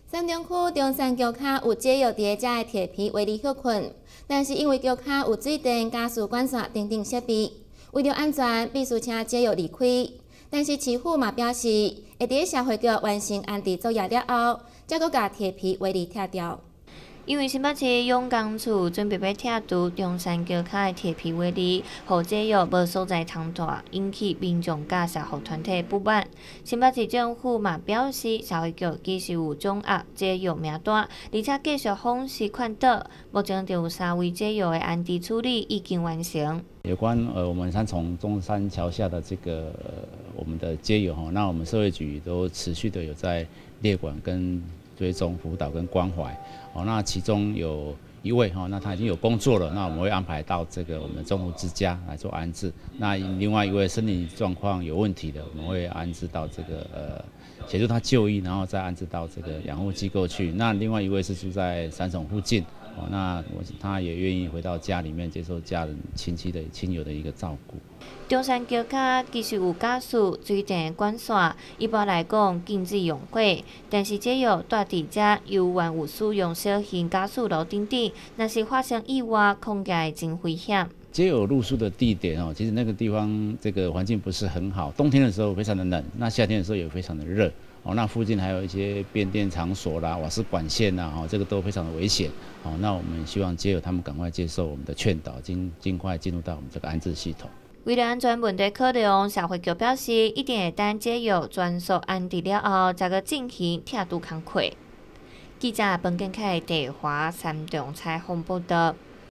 三中区中山桥卡有借药伫遮的铁皮围篱休困，但是因为桥卡有水电、加速管线等设备，为了安全，必须请借药离开。但是市府嘛表示，会伫社会局完成安置作业了后，才搁甲铁皮围篱拆掉。 因为新北市勇工处准备要拆除中山桥卡的铁皮围篱，互借药无所在通住，引起民众甲社会团体不满。新北市政府嘛表示，社会局其实有掌握借药名单，而且继续方式劝导。目前就有3位借药的安置处理已经完成。 有关我们三重中山桥下的这个我们的街友那我们社会局都持续的有在列管跟追踪辅导跟关怀那其中有1位那他已经有工作了，那我们会安排到这个我们中福之家来做安置。那另外1位身体状况有问题的，我们会安置到这个协助他就医，然后再安置到这个养护机构去。那另外1位是住在三重附近那他也愿意回到家里面接受家人、亲友的一个照顾。 中山桥卡其实有加速水电管线，一般来讲禁止用火，但是借药住伫遮又原有使用小型加速炉等等，若是发生意外，恐惊会真危险。 街友露宿的地点其实那个地方这个环境不是很好，冬天的时候非常的冷，那夏天的时候也非常的热那附近还有一些变电场所啦、瓦斯管线啦这个都非常的危险那我们希望街友他们赶快接受我们的劝导，尽快进入到我们这个安置系统。 为了安全问题考量，社会局表示一定会等借药全数安置了后，才去进行拆除工作。记者彭建凯、地华三重采访报道。